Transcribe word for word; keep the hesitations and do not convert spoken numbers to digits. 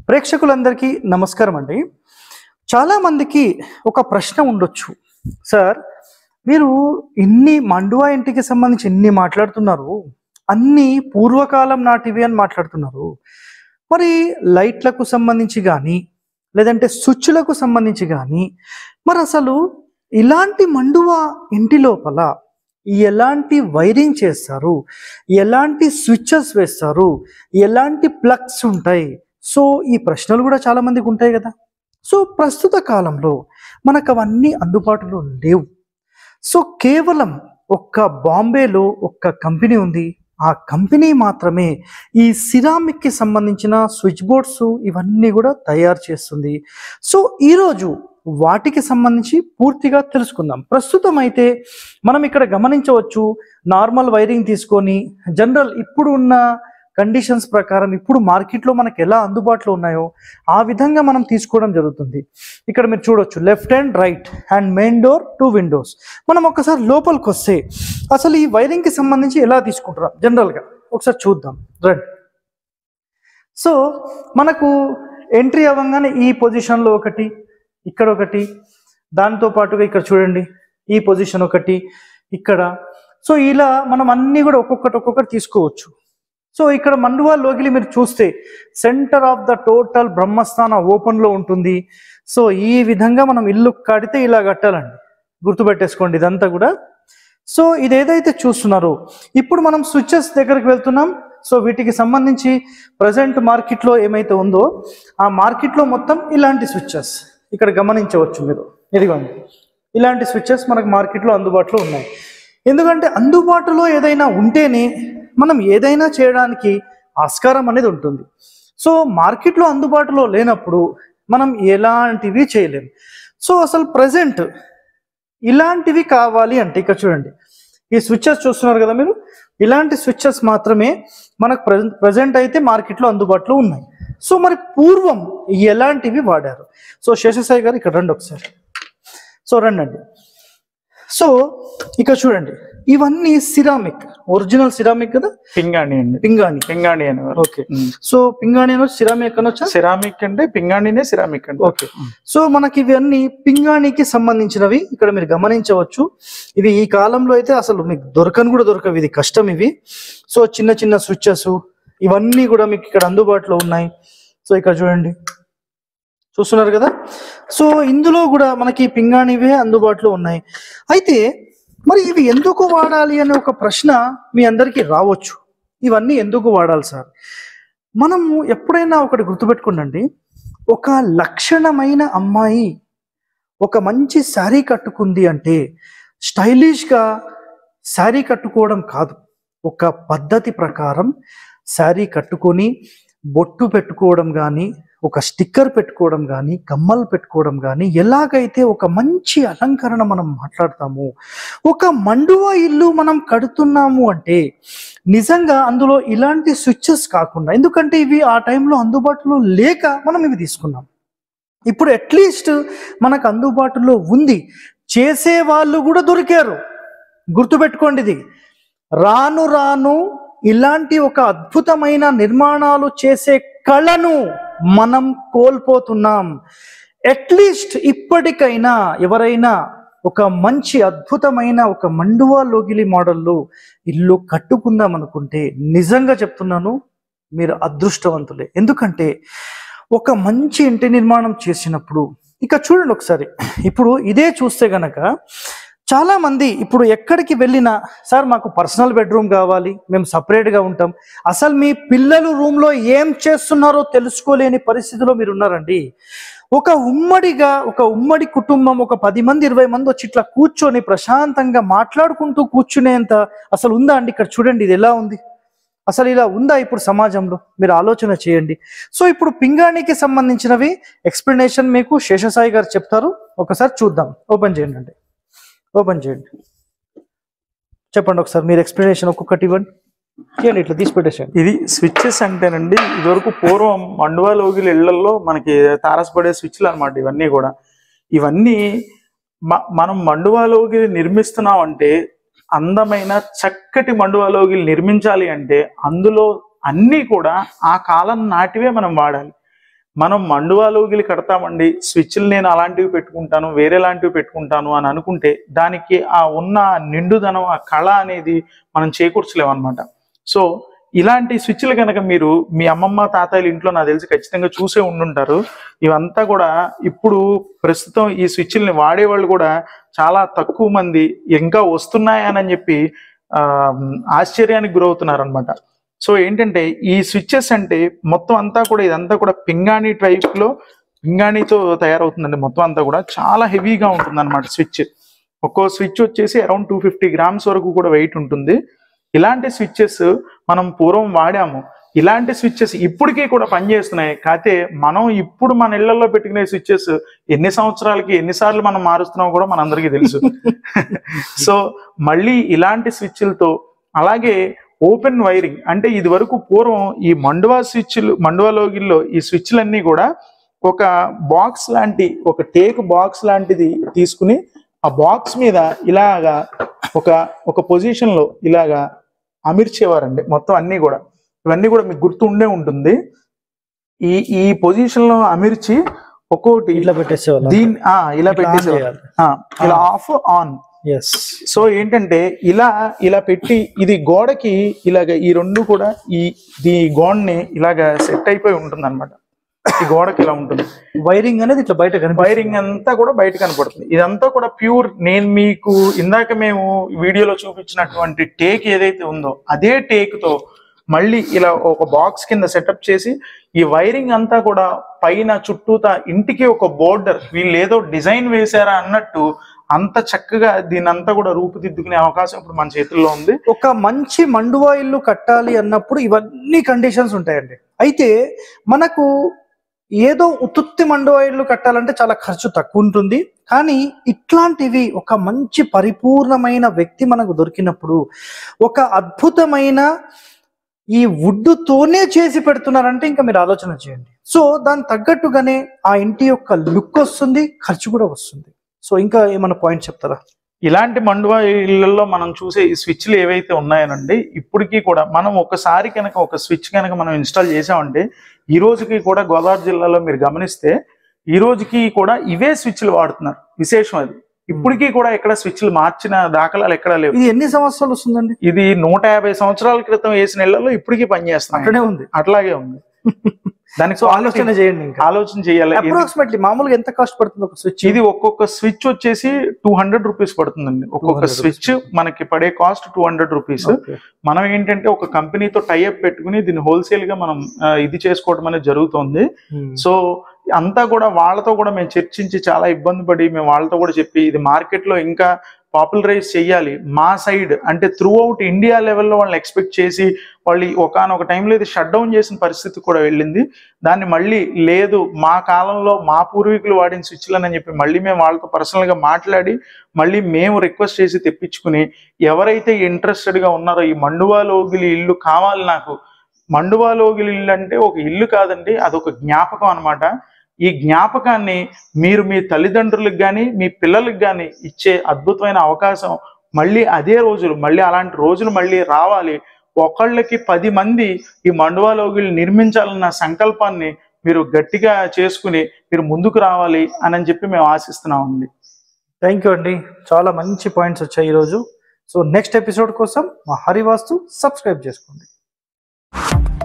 ప్రేక్షకులందరికీ నమస్కారం అండి. చాలా మందికి ఒక ప్రశ్న ఉండొచ్చు, సార్ మీరు ఇన్ని మండువా ఇంటికి సంబంధించి ఇన్ని మాట్లాడుతున్నారు, అన్ని పూర్వకాలం నాటివి అని మాట్లాడుతున్నారు, మరి లైట్లకు సంబంధించి కానీ లేదంటే స్విచ్లకు సంబంధించి కానీ మరి అసలు ఇలాంటి మండువా ఇంటి లోపల ఎలాంటి వైరింగ్ చేస్తారు, ఎలాంటి స్విచ్చెస్ వేస్తారు, ఎలాంటి ప్లగ్స్ ఉంటాయి? సో ఈ ప్రశ్నలు కూడా చాలా మందికి ఉంటాయి కదా. సో ప్రస్తుత కాలంలో మనకు అవన్నీ అందుబాటులో లేవు. సో కేవలం ఒక్క బాంబేలో ఒక్క కంపెనీ ఉంది, ఆ కంపెనీ మాత్రమే ఈ సిరామిక్కి సంబంధించిన స్విచ్ బోర్డ్స్ ఇవన్నీ కూడా తయారు చేస్తుంది. సో ఈరోజు వాటికి సంబంధించి పూర్తిగా తెలుసుకుందాం. ప్రస్తుతం అయితే మనం ఇక్కడ గమనించవచ్చు, నార్మల్ వైరింగ్ తీసుకొని జనరల్ ఇప్పుడు ఉన్న కండిషన్స్ ప్రకారం ఇప్పుడు మార్కెట్లో మనకు ఎలా అందుబాటులో ఉన్నాయో ఆ విధంగా మనం తీసుకోవడం జరుగుతుంది. ఇక్కడ మీరు చూడొచ్చు, left and right and main door, two windows. మనం ఒకసారి లోపలికి వస్తే అసలు ఈ వైరింగ్కి సంబంధించి ఎలా తీసుకుంటారు జనరల్గా ఒకసారి చూద్దాం రండి. సో మనకు ఎంట్రీ అవ్వగానే ఈ పొజిషన్లో ఒకటి, ఇక్కడ ఒకటి, దాంతో పాటుగా ఇక్కడ చూడండి ఈ పొజిషన్ ఒకటి, ఇక్కడ. సో ఇలా మనం అన్నీ కూడా ఒక్కొక్కటి ఒక్కొక్కటి తీసుకోవచ్చు. సో ఇక్కడ మండువా లోగిలి మీరు చూస్తే సెంటర్ ఆఫ్ ద టోటల్ బ్రహ్మస్థాన ఓపెన్లో ఉంటుంది. సో ఈ విధంగా మనం ఇల్లు కడితే ఇలా కట్టాలండి, గుర్తుపెట్టేసుకోండి ఇదంతా కూడా. సో ఇది ఏదైతే చూస్తున్నారో ఇప్పుడు మనం స్విచ్చెస్ దగ్గరికి వెళ్తున్నాం. సో వీటికి సంబంధించి ప్రజెంట్ మార్కెట్లో ఏమైతే ఉందో ఆ మార్కెట్లో మొత్తం ఇలాంటి స్విచ్చెస్ ఇక్కడ గమనించవచ్చు మీరు. ఇదిగోండి ఇలాంటి స్విచ్చెస్ మనకు మార్కెట్లో అందుబాటులో ఉన్నాయి. ఎందుకంటే అందుబాటులో ఏదైనా ఉంటేనే మనం ఏదైనా చేయడానికి ఆస్కారం అనేది ఉంటుంది. సో మార్కెట్లో అందుబాటులో లేనప్పుడు మనం ఎలాంటివి చేయలేము. సో అసలు ప్రజెంట్ ఇలాంటివి కావాలి అంటే ఇక్కడ చూడండి ఈ స్విచ్చెస్ చూస్తున్నారు కదా మీరు, ఇలాంటి స్విచ్చెస్ మాత్రమే మనకు ప్రజెంట్ ప్రజెంట్ అయితే మార్కెట్లో అందుబాటులో ఉన్నాయి. సో మరి పూర్వం ఎలాంటివి వాడారు? సో శేషసాయి గారు ఇక్కడ రండి ఒకసారి. సో రండి. సో ఇక్కడ చూడండి ఇవన్నీ సిరామిక్, ఒరిజినల్ సిరామిక్ కదా, పింగాణి అండి. పింగాణి పింగాణి అని. ఓకే. సో పింగాణి అనొచ్చు, సిరామిక్ అనొచ్చా? సిరామిక్ అంటే పింగాణినే సిరామిక్ అండి. ఓకే. సో మనకి ఇవన్నీ పింగాణికి సంబంధించినవి ఇక్కడ మీరు గమనించవచ్చు. ఇవి ఈ కాలంలో అయితే అసలు మీకు దొరకని కూడా దొరకవు, ఇది కష్టం ఇవి. సో చిన్న చిన్న స్విచ్చెస్ ఇవన్నీ కూడా మీకు ఇక్కడ అందుబాటులో ఉన్నాయి. సో ఇక్కడ చూడండి చూస్తున్నారు కదా. సో ఇందులో కూడా మనకి పింగాణివే అందుబాటులో ఉన్నాయి. అయితే మరి ఇవి ఎందుకు వాడాలి అనే ఒక ప్రశ్న మీ అందరికీ రావచ్చు. ఇవన్నీ ఎందుకు వాడాలి సార్? మనము ఎప్పుడైనా ఒకటి గుర్తుపెట్టుకోండి, ఒక లక్షణమైన అమ్మాయి ఒక మంచి శారీ కట్టుకుంది అంటే స్టైలిష్గా శారీ కట్టుకోవడం కాదు, ఒక పద్ధతి ప్రకారం శారీ కట్టుకొని బొట్టు పెట్టుకోవడం కానీ, ఒక స్టిక్కర్ పెట్టుకోవడం కానీ, కమ్మలు పెట్టుకోవడం కానీ, ఎలాగైతే ఒక మంచి అలంకరణ మనం మాట్లాడతాము, ఒక మండువా ఇల్లు మనం కడుతున్నాము అంటే నిజంగా అందులో ఇలాంటి స్విచ్చెస్ కాకుండా, ఎందుకంటే ఇవి ఆ టైంలో అందుబాటులో లేక మనం ఇవి తీసుకున్నాం. ఇప్పుడు అట్లీస్ట్ మనకు అందుబాటులో ఉంది, చేసే వాళ్ళు కూడా దొరికారు. గుర్తుపెట్టుకోండి, ఇది రాను రాను ఇలాంటి ఒక అద్భుతమైన నిర్మాణాలు చేసే కళను మనం కోల్పోతున్నాం. అట్లీస్ట్ ఇప్పటికైనా ఎవరైనా ఒక మంచి అద్భుతమైన ఒక మండువా లోగిలి మోడల్లో ఇల్లు కట్టుకుందాం అనుకుంటే నిజంగా చెప్తున్నాను మీరు అదృష్టవంతులే. ఎందుకంటే ఒక మంచి ఇంటి నిర్మాణం చేసినప్పుడు ఇక చూడండి ఒకసారి, ఇప్పుడు ఇదే చూస్తే గనక చాలా మంది ఇప్పుడు ఎక్కడికి వెళ్ళినా సార్ మాకు పర్సనల్ బెడ్రూమ్ కావాలి, మేము సపరేట్గా ఉంటాం, అసలు మీ పిల్లలు రూమ్లో ఏం చేస్తున్నారో తెలుసుకోలేని పరిస్థితిలో మీరు ఉన్నారండి. ఒక ఉమ్మడిగా ఒక ఉమ్మడి కుటుంబం ఒక పది మంది ఇరవై మంది వచ్చి ఇట్లా కూర్చొని ప్రశాంతంగా మాట్లాడుకుంటూ కూర్చునేంత అసలు ఉందా అండి? ఇక్కడ చూడండి ఇది ఎలా ఉంది, అసలు ఇలా ఉందా ఇప్పుడు సమాజంలో? మీరు ఆలోచన చేయండి. సో ఇప్పుడు పింగాణికి సంబంధించినవి ఎక్స్ప్లెనేషన్ మీకు శేషసాయి గారు చెప్తారు, ఒకసారి చూద్దాం. ఓపెన్ చేయండి అండి, ఓపెన్ చేయండి, చెప్పండి ఒకసారి మీరు ఎక్స్ప్లెనేషన్ ఒక్కొక్కటి ఇవ్వండి. చేయండి, ఇట్లా తీసి పెట్టేసేయండి. ఇది స్విచ్చెస్ అంటేనండి, ఇదివరకు పూర్వం మండువా లోగిలి ఇళ్లలో మనకి తారసపడే స్విచ్లు అనమాట ఇవన్నీ కూడా. ఇవన్నీ మనం మండువా లోగిలి నిర్మిస్తున్నాం అంటే, అందమైన చక్కటి మండువా లోగిలి నిర్మించాలి అంటే అందులో అన్నీ కూడా ఆ కాలం నాటివే మనం వాడాలి. మనం మండువాలోగిలి కడతామండి, స్విచ్లు నేను అలాంటివి పెట్టుకుంటాను, వేరే లాంటివి పెట్టుకుంటాను అని అనుకుంటే దానికి ఆ ఉన్న నిండుదనం, ఆ కళ అనేది మనం చేకూర్చలేము అనమాట. సో ఇలాంటి స్విచ్లు కనుక మీరు మీ అమ్మమ్మ తాతయ్యల ఇంట్లో నాకు తెలిసి ఖచ్చితంగా చూసే ఉండుంటారు. ఇవంతా కూడా ఇప్పుడు ప్రస్తుతం ఈ స్విచ్ల్ని వాడేవాళ్ళు కూడా చాలా తక్కువ మంది, ఇంకా వస్తున్నాయని చెప్పి ఆ ఆశ్చర్యానికి గురవుతున్నారు అనమాట. సో ఏంటంటే ఈ స్విచ్చెస్ అంటే మొత్తం అంతా కూడా ఇదంతా కూడా పింగాణి టైప్ లో పింగాణితో తయారవుతుందండి. మొత్తం అంతా కూడా చాలా హెవీగా ఉంటుంది అనమాట స్విచ్. ఒక్కో స్విచ్ వచ్చేసి అరౌండ్ టూ ఫిఫ్టీ గ్రామ్స్ వరకు కూడా వెయిట్ ఉంటుంది. ఇలాంటి స్విచ్చెస్ మనం పూర్వం వాడాము. ఇలాంటి స్విచ్చెస్ ఇప్పటికీ కూడా పనిచేస్తున్నాయి. కాకపోతే మనం ఇప్పుడు మన ఇళ్లలో పెట్టుకునే స్విచ్చెస్ ఎన్ని సంవత్సరాలకి ఎన్నిసార్లు మనం మారుస్తున్నామో కూడా మనందరికీ తెలుసు. సో మళ్ళీ ఇలాంటి స్విచ్లతో, అలాగే ఓపెన్ వైరింగ్ అంటే ఇది వరకు పూర్వం ఈ మండువా స్విచ్లు మండువా లోగిల్లో ఈ స్విచ్లన్నీ కూడా ఒక బాక్స్ లాంటి, ఒక టేక్ బాక్స్ లాంటిది తీసుకుని ఆ బాక్స్ మీద ఇలాగా ఒక ఒక పొజిషన్ లో ఇలాగా అమర్చేవారండి. మొత్తం అన్ని కూడా ఇవన్నీ కూడా మీకు గుర్తు ఉండే ఉంటుంది. ఈ ఈ పొజిషన్ లో అమర్చి ఒక్కోటి ఇట్లా పెట్టేసేవాళ్ళు, దీన్ని ఆ ఇలా పెట్టేసేవారు, ఇలా ఆఫ్ ఆన్. సో ఏంటంటే ఇలా ఇలా పెట్టి ఇది గోడకి ఇలాగ ఈ రెండు కూడా ఈ ఈ గోడని ఇలాగ సెట్ అయిపోయి ఉంటుంది అనమాట. ఈ గోడకి ఇలా ఉంటుంది. వైరింగ్ అనేది ఇట్లా బయట వైరింగ్ అంతా కూడా బయట కనపడుతుంది. ఇదంతా కూడా ప్యూర్. నేను మీకు ఇందాక మేము వీడియోలో చూపించినటువంటి టేక్ ఏదైతే ఉందో అదే టేక్ తో మళ్ళీ ఇలా ఒక బాక్స్ కింద సెటప్ చేసి ఈ వైరింగ్ అంతా కూడా పైన చుట్టూతా ఇంటికి ఒక బోర్డర్, వీళ్ళు ఏదో డిజైన్ వేశారా అన్నట్టు అంత చక్కగా దీని అంతా కూడా రూపుదిద్దుకునే అవకాశం ఇప్పుడు మన చేతుల్లో ఉంది. ఒక మంచి మండువా ఇల్లు కట్టాలి అన్నప్పుడు ఇవన్నీ కండిషన్స్ ఉంటాయండి. అయితే మనకు ఏదో ఉత్తుత్తి మండువా ఇల్లు కట్టాలంటే చాలా ఖర్చు తక్కువ ఉంటుంది. కానీ ఇట్లాంటివి ఒక మంచి పరిపూర్ణమైన వ్యక్తి మనకు దొరికినప్పుడు, ఒక అద్భుతమైన ఈ వుడ్డుతోనే చేసి పెడుతున్నారంటే ఇంకా మీరు ఆలోచన చేయండి. సో దాని తగ్గట్టుగానే ఆ ఇంటి యొక్క లుక్ వస్తుంది, ఖర్చు కూడా వస్తుంది. సో ఇంకా ఏమైనా పాయింట్ చెప్తారా? ఇలాంటి మండువా ఇళ్లలో మనం చూసే ఈ స్విచ్లు ఏవైతే ఉన్నాయనండి, ఇప్పటికీ కూడా మనం ఒకసారి కనుక ఒక స్విచ్ కనుక మనం ఇన్స్టాల్ చేసామంటే ఈ రోజుకి కూడా గోదావరి జిల్లాలో మీరు గమనిస్తే ఈ రోజుకి కూడా ఇవే స్విచ్లు వాడుతున్నారు. విశేషం అది. ఇప్పటికీ కూడా ఎక్కడ స్విచ్లు మార్చిన దాఖలాలు ఎక్కడ లేవు. ఇది ఎన్ని సంవత్సరాలు వస్తుందండి? ఇది నూట యాభై సంవత్సరాల క్రితం వేసిన ఇళ్లలో ఇప్పటికీ పనిచేస్తుంది. అక్కడే ఉంది, అట్లాగే ఉంది. దానికి ఆలోచన చేయండి, ఇంకా ఆలోచన చేయాలి. అప్రాక్సిమేట్లీ మామూలుగా ఎంత కాస్ట్ పడుతుంది ఒక స్విచ్? ఇది ఒక్కొక్క స్విచ్ వచ్చేసి టూ హండ్రెడ్ రూపీస్ పడుతుందండి. ఒక్కొక్క స్విచ్ మనకి పడే కాస్ట్ టూ హండ్రెడ్ రూపీస్. మనం ఏంటంటే ఒక కంపెనీతో టైఅప్ పెట్టుకుని దీన్ని హోల్సేల్ గా మనం ఇది చేసుకోవడం అనేది జరుగుతుంది. సో అంతా కూడా వాళ్ళతో కూడా మేము చర్చించి చాలా ఇబ్బంది పడి మేము వాళ్ళతో కూడా చెప్పి ఇది మార్కెట్ లో ఇంకా పాపులరైజ్ చేయాలి మా సైడ్ అంటే త్రూ అవుట్ ఇండియా లెవెల్లో వాళ్ళని ఎక్స్పెక్ట్ చేసి వాళ్ళు ఒకనొక టైంలో ఇది షట్ డౌన్ చేసిన పరిస్థితి కూడా వెళ్ళింది. దాన్ని మళ్ళీ లేదు మా కాలంలో మా పూర్వీకులు వాడిన స్విచ్లని చెప్పి మళ్ళీ మేము వాళ్ళతో పర్సనల్ గా మాట్లాడి మళ్ళీ మేము రిక్వెస్ట్ చేసి తెప్పించుకుని ఎవరైతే ఇంట్రెస్టెడ్ గా ఉన్నారో ఈ మండువా లోగిలి ఇల్లు కావాలి నాకు. మండువా లోగిలి ఇల్లు అంటే ఒక ఇల్లు కాదండి, అదొక జ్ఞాపకం అనమాట. ఈ జ్ఞాపకాన్ని మీరు మీ తల్లిదండ్రులకు కానీ మీ పిల్లలకు కానీ ఇచ్చే అద్భుతమైన అవకాశం మళ్ళీ అదే రోజులు మళ్ళీ అలాంటి రోజులు మళ్ళీ రావాలి. ఒకళ్ళకి పది మంది ఈ మండువా లోగిలి నిర్మించాలన్న సంకల్పాన్ని మీరు గట్టిగా చేసుకుని మీరు ముందుకు రావాలి అని చెప్పి మేము ఆశిస్తున్నామండి. థ్యాంక్ యూ అండి, చాలా మంచి పాయింట్స్ వచ్చాయి ఈరోజు. సో నెక్స్ట్ ఎపిసోడ్ కోసం మా హరివాస్తు సబ్స్క్రైబ్ చేసుకోండి.